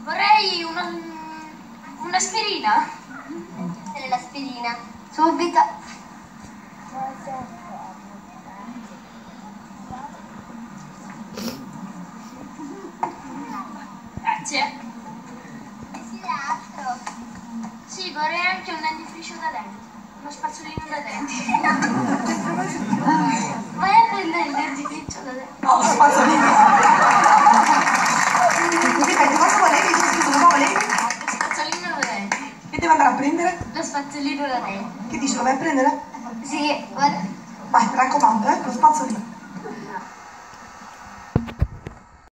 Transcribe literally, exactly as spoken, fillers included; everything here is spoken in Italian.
Vorrei una... un'aspirina. L'aspirina. Subito. Grazie. Sì, vorrei anche un dentifricio da denti. Uno spazzolino da denti. Vai a prendere il dentifricio da denti. No, spazzolino. Dipende, cosa volevi? Cosa volevi? Lo spazzolino da denti. Che devo andare a prendere? Lo spazzolino da denti. Che dici, lo vai a prendere? Sì, guarda. Vai, mi raccomando, eh, lo spazzolino.